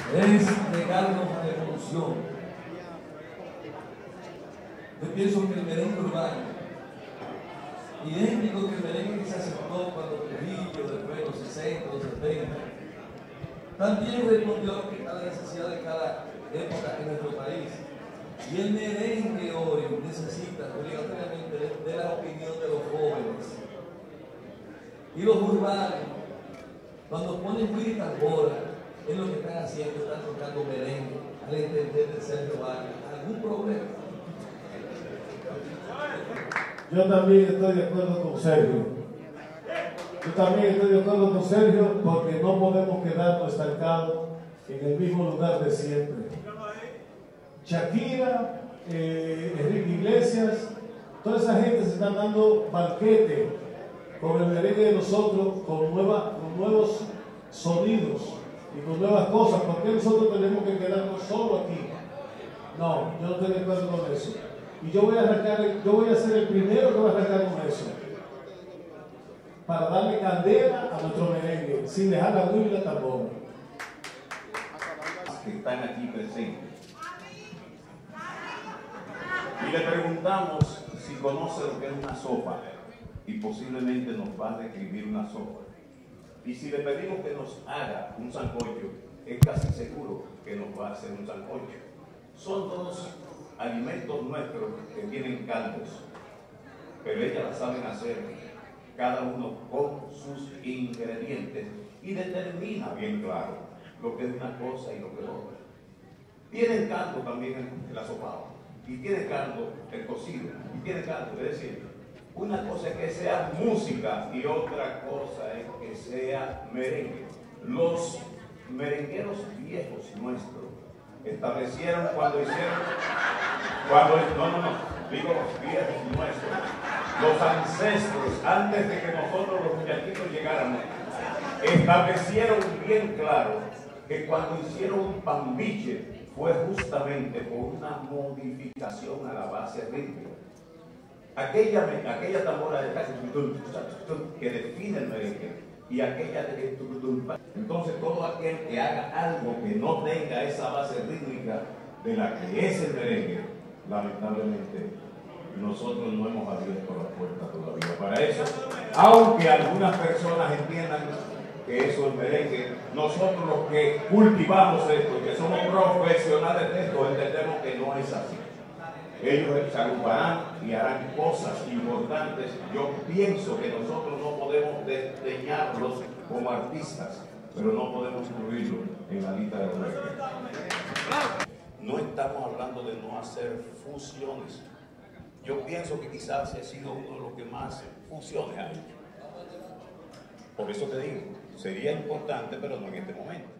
es negarnos a la evolución. Yo pienso que el merengue urbano, idéntico que el merengue que se aceptó cuando Trujillo, después de los 60, los 70, también respondió a la necesidad de cada época en nuestro país. Y el merengue hoy necesita obligatoriamente de la opinión de los jóvenes. Y los urbanos, cuando ponen guira y tambora, es lo que están haciendo, están tocando merengue, al entender de Sergio Vargas. ¿Algún problema? Yo también estoy de acuerdo con Sergio. Porque no podemos quedarnos estancados en el mismo lugar de siempre. Shakira, Enrique Iglesias, toda esa gente se están dando banquete con el merengue de nosotros, con nuevos sonidos y con nuevas cosas. ¿Por qué nosotros tenemos que quedarnos solo aquí? No, yo no estoy de acuerdo con eso. Y yo voy a ser el primero que va a arrancar con eso, para darle candela a nuestro merengue, sin dejar la guira y la tambora. Que están aquí presentes. Y le preguntamos si conoce lo que es una sopa, y posiblemente nos va a describir una sopa. Y si le pedimos que nos haga un sancocho, es casi seguro que nos va a hacer un sancocho. Son todos alimentos nuestros que tienen caldos, pero ellas la saben hacer, cada uno con sus ingredientes, y determina bien claro lo que es una cosa y lo que es otra. Tienen caldo también el asopado, y tiene caldo el cocido, y tiene caldo, es decir, una cosa es que sea música y otra cosa es que sea merengue. Los merengueros viejos nuestros establecieron digo los viejos nuestros, los ancestros, antes de que nosotros los muchachitos llegáramos, establecieron bien claro que cuando hicieron un pambiche fue justamente por una modificación a la base rítmica. Aquella tambora de que define el merengue y aquella de entonces todo aquel que haga algo que no tenga esa base rítmica de la que es el merengue, lamentablemente nosotros no hemos abierto la puerta todavía para eso, aunque algunas personas entiendan que eso es merengue. Nosotros los que cultivamos esto, que somos profesionales de esto, entendemos que no es así. Ellos se agruparán y harán cosas importantes. Yo pienso que nosotros no podemos desdeñarlos como artistas, pero no podemos incluirlos en la lista de los merengues. No estamos hablando de no hacer fusiones. Yo pienso que quizás he sido uno de los que más fusiones hay. Por eso te digo, sería importante, pero no en este momento.